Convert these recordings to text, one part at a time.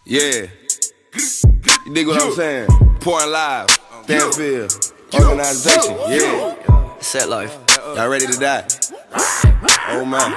Yeah. You dig what I'm saying? Pouring live, Stanfield, organization, yeah. Set life. Y'all ready to die? Oh man.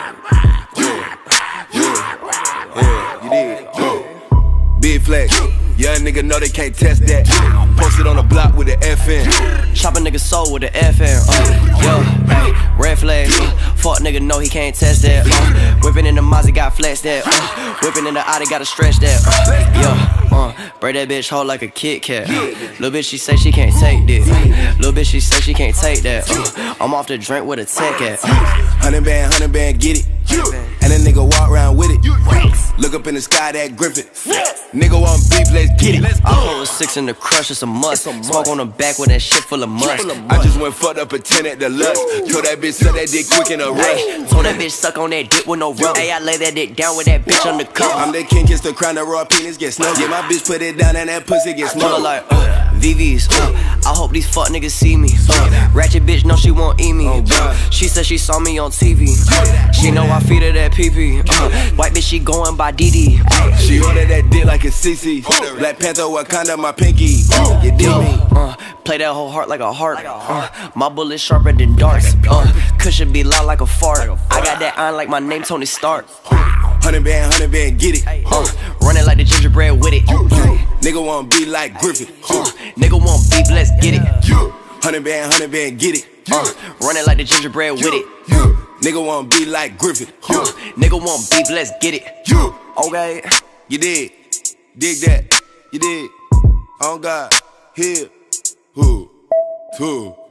Yeah, you dig? Big flex. Young nigga know they can't test that. Posted on the block with the FN. Chop a nigga soul with the FN. Red flag. Fuck nigga know he can't test that. Whipping in the Mazda got flex that. Whipping in the Audi gotta stretch that. Break that bitch hoe like a Kit Kat. Little bitch she say she can't take this. Little bitch she say she can't take that. I'm off the drink with a tech at. 100 band, get it. And a nigga walk around with it. Look up in the sky, that Griffin. Nigga want beef, let's get it. I hold a 6 in the crush, it's a must. Smoke on the back with that shit full of must. I just went fucked up a 10 at the Lux. Told that bitch suck that dick quick in a rush. Told that bitch suck on that dick with no rub. Hey, I lay that dick down with that bitch on the cup. I'm that king, kiss the crown, the raw penis get snug. Yeah, my bitch put it down and that pussy get smoked. Like, VVs, I hope these fuck niggas see me. Ratchet bitch, no she won't eat me. She said she saw me on TV. She know I feed her that PP. White bitch, she going by DD. She ordered that dick like a CC. Black Panther, Wakanda, my pinky. You dig me? Play that whole heart like a heart. My bullet sharper than darts. Cushion be loud like a fart. I got that iron like my name Tony Stark. 100 band, get it. Running like the gingerbread with it. Nigga want be like Griffin. Nigga want beef, let's get it. 100 band, get it. Running like the gingerbread with it. Nigga want be like Griffin. Nigga want beef, let's get it. Okay. You dig? Dig that. You dig? On God. Here. Who?